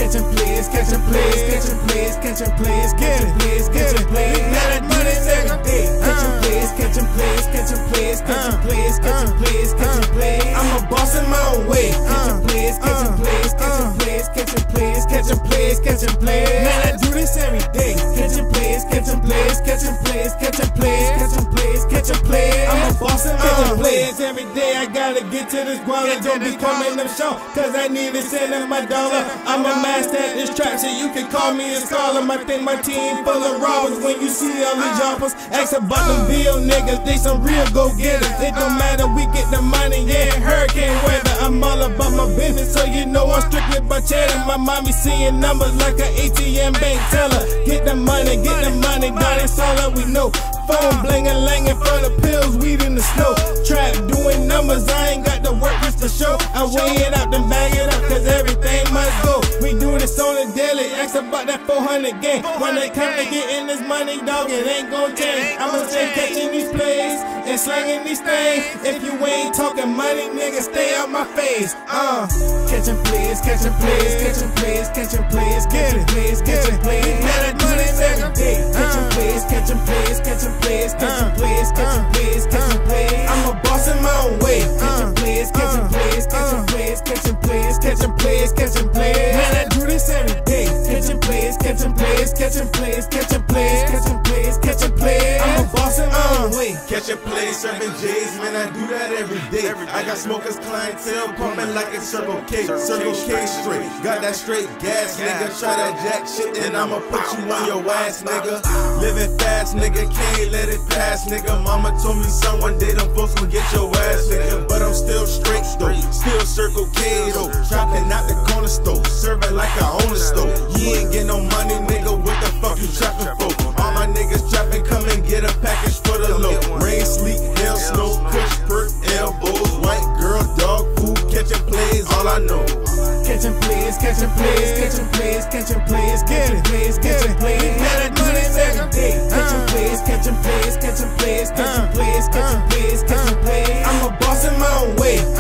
catching plays, catching plays, catching plays, catching plays, catching plays, catching plays. We gotta do this every day. Catching plays, catching plays, catching plays, catching plays, catching plays, catching plays. I'm a boss in my own way. Catching plays, catching plays, catching plays, catching plays, catching plays, catching plays. Man, I do this every day. Catching plays, catching plays, catching plays, catching plays, catching plays, catching plays. I'm a boss in my own plays every day. I gotta get to this guala. Don't be coming up short, cause I need to send in my dollar. I'm a master at this trap, so you can call me a scholar. I think my team full of robbers. When you see all these jumpers, ask about them bill niggas, they some real go-getters. It don't matter, we get the money, yeah, hurricane weather. I'm all about my business, so you know I'm strictly about cheddar. My mommy seeing numbers like an ATM bank teller. Get the money, dog, that's all that we know. Phone blingin' langin' for the pills, weed in the snow. Trap doing numbers, I ain't got the work just to show. I weigh it out, then bag it up, cause everything must go. We do this on the daily, ask about that 400 game. When they come to getting this money, dog, it ain't gon' change. I'ma stay catching these plays and slanging these things. If you ain't talking money, nigga, stay out my face. Catching plays, catching plays, catching plays, catching plays, catching plays, catching plays. We gotta do this every day. Catching plays, catching plays, catching plays, catching plays, catching plays, catching plays. I'm a boss in my own way. Catching plays, catching plays, catching plays, catching plays, catching plays, catching plays. Man, I do this every day. Catching plays, catching plays, catching plays, catching plays, catching plays, catching plays. I'm a boss in my own way. Catching plays, serving J's, man, I do that every day. I got smokers clientele pumping like it's Circle K. Circle K straight, got that straight gas, nigga. Try that jack shit, then I'ma put you on your ass, nigga. Living fast, nigga, can't let it pass, nigga. Mama told me son, one day them folks gon' get your ass, nigga. But I'm still straight though, still Circle K though. Trapping out the corner store, serving like I own a store. You ain't get no money, nigga, what the fuck you trapping for? All my niggas trapping, come and get a package for the low. Rain, sleet, hail, snow, push, perk, elbows, white girl, dog, food, catching plays, all I know. Catching plays, catching plays, catching plays, catching plays, catching plays, catching plays. We gotta do this every day. Catching plays, catching plays, catching plays, catching plays, catching plays, catching plays. I'm a boss in my own way.